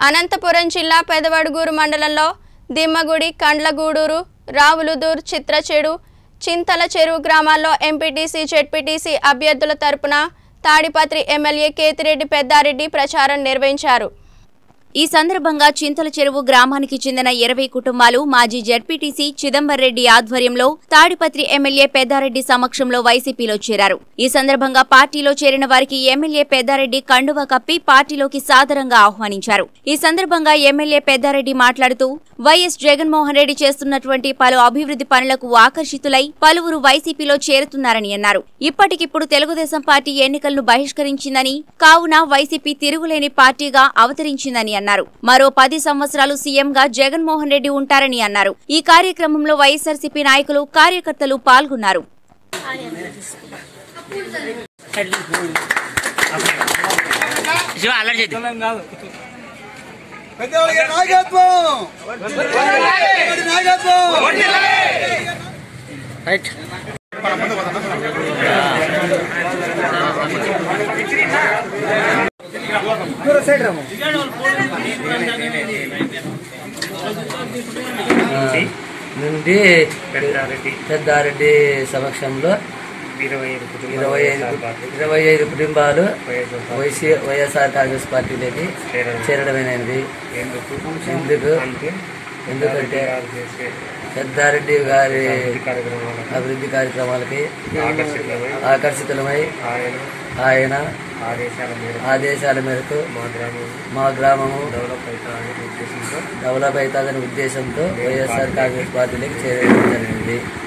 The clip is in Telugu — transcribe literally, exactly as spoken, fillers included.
అనంతపురం జిల్లా పెదవడుగూరు మండలంలో దిమ్మగుడి, కండ్లగూడూరు, రావులుదూర్, చిత్రచెడు, చింతల చెరువు గ్రామాల్లో ఎంపీటీసీ, జెడ్పీటీసీ అభ్యర్థుల తరపున తాడిపత్రి ఎమ్మెల్యే కేతిరెడ్డి పెద్దారెడ్డి ప్రచారం నిర్వహించారు. ఈ సందర్భంగా చింతల చెరువు గ్రామానికి చెందిన ఇరవై కుటుంబాలు మాజీ జెడ్పీటీసీ చిదంబర్రెడ్డి ఆధ్వర్యంలో తాడిపత్రి ఎమ్మెల్యే పెద్దారెడ్డి సమక్షంలో వైసీపీలో చేరారు. ఈ సందర్భంగా పార్టీలో చేరిన వారికి ఎమ్మెల్యే పెద్దారెడ్డి కండువా కప్పి పార్టీలోకి సాదరంగా ఆహ్వానించారు. ఈ సందర్భంగా ఎమ్మెల్యే పెద్దారెడ్డి మాట్లాడుతూ వైఎస్ జగన్మోహన్ రెడ్డి చేస్తున్నటువంటి పలు అభివృద్ధి పనులకు ఆకర్షితులై పలువురు వైసీపీలో చేరుతున్నారని అన్నారు. ఇప్పటికిప్పుడు తెలుగుదేశం పార్టీ ఎన్నికలను బహిష్కరించిందని, కావున వైసీపీ తిరుగులేని పార్టీగా అవతరించిందని అన్నారు. మరో పది సంవత్సరాలు సీఎంగా జగన్మోహన్ రెడ్డి ఉంటారని అన్నారు. ఈ కార్యక్రమంలో వైఎస్ఆర్సీపీ నాయకులు, కార్యకర్తలు పాల్గొన్నారు. నుండి పెద్దారెడ్డి సమక్షంలో ఇరవై ఐదు ఇరవై ఐదు కుటుంబాలు వైసీ వైఎస్ఆర్ కాంగ్రెస్ పార్టీలోకి చేరడమైనది. ఎందుకు ఎందుకంటే పెద్దారెడ్డి గారి అభివృద్ధి కార్యక్రమాలకి ఆకర్షితులమై ఆయన ఆదేశాల మేరకు మా గ్రామము డెవలప్ అవుతుందనే ఉద్దేశంతో వైఎస్ఆర్ కాంగ్రెస్ పార్టీలోకి చేరడం జరిగింది.